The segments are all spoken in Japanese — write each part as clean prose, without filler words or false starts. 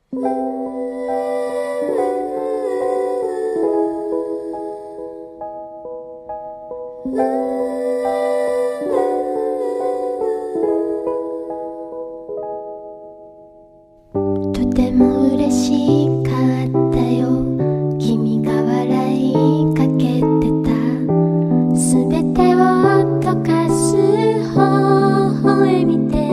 とても嬉しかったよ、君が笑いかけてた。すべてを溶かす微笑みで、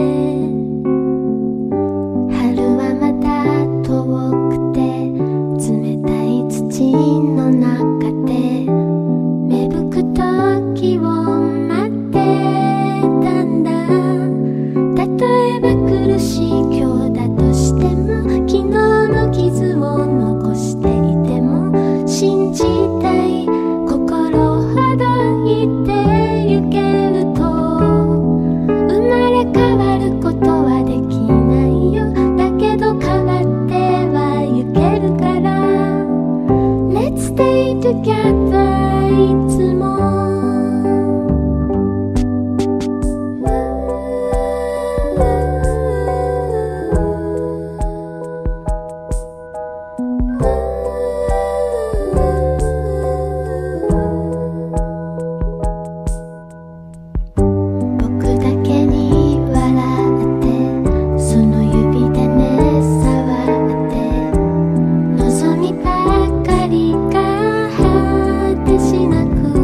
春はまだ遠くて冷たい土の中で芽吹く時を待ってたんだ。例えば苦しい今日だとしても、昨日の傷を残していても、信じたい心ほどいてゆけると、生まれ変わることはできないよ。だけど変わってはゆけるから、 Let's stay together いつも。僕だけに笑って、その指でね触って、望みばかりが果てしなく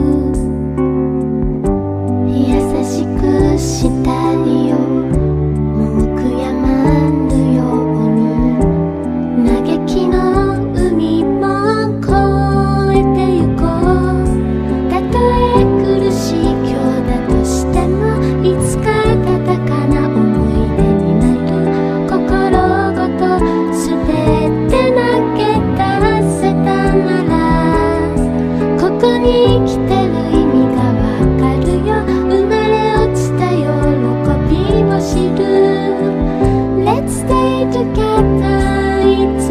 優しくしたいよ。もう悔やまぬように嘆きの海も越えてゆこう。たとえ苦しい今日だとしても、いつか温かな思い出になる。心ごとすべて投げ出せたなら、ここに来てる意味がわかるよ。生まれ落ちた喜びを知る。 Let's stay together いつ